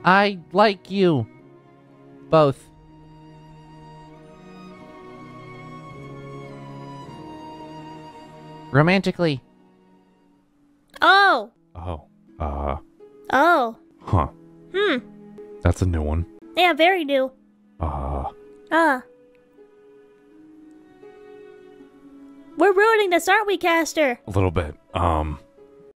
I like you. Both. Romantically. Oh. Oh. Oh. Huh. That's a new one. Yeah, very new. We're ruining this, aren't we, Castor? A little bit.